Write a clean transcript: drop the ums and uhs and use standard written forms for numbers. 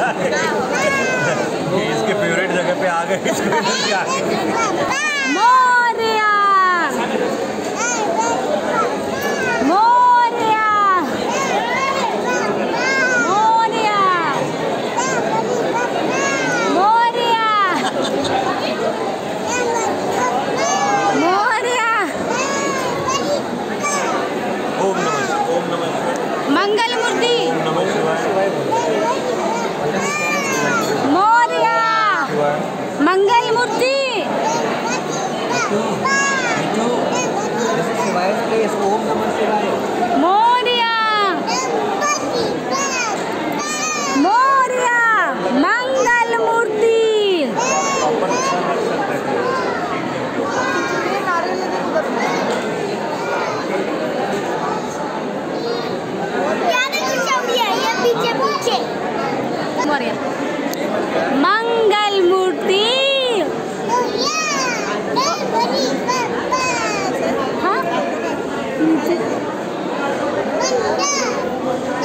इसके फेवरेट जगह पे आ गए, इसको आ गए। मोरिया मोरिया मोरिया मोरिया मोरिया। ओम नमः मंगल मूर्ति नमः शिवाय। मोरिया मंगल मूर्ति। ओम नमः शिवाय। मोरिया मोरिया मंगल मूर्ति। मोरिया मंगल मूर्ति। हाँ